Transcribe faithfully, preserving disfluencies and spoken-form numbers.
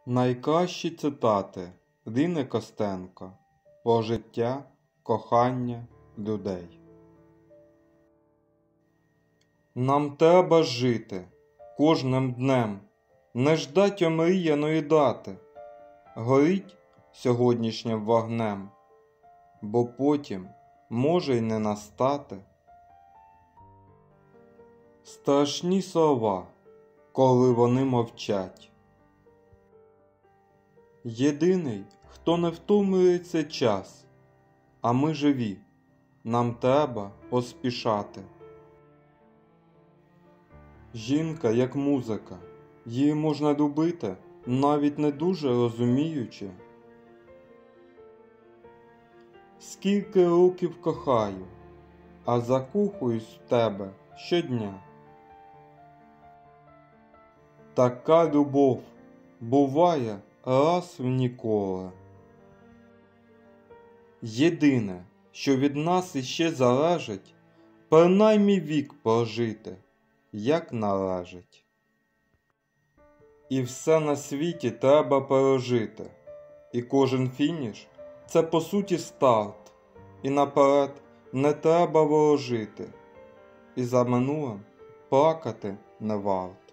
Найкращі цитати Ріни Костенко про життя, кохання, людей. Нам треба жити кожним днем, не ждать омріяної дати, горіть сьогоднішнім вогнем, бо потім може й не настати. Страшні слова, коли вони мовчать. Єдиний, хто не втомлюється час, а ми живі, нам треба поспішати. Жінка як музика, її можна любити, навіть не дуже розуміючи. Скільки років кохаю, а закохуюсь в тебе щодня. Така любов буває раз в ніколи. Єдине, що від нас іще залежить, принаймні вік прожити, як належить. І все на світі треба пережити, і кожен фініш – це по суті старт, і наперед не треба ворожити, і за минулим плакати не варт.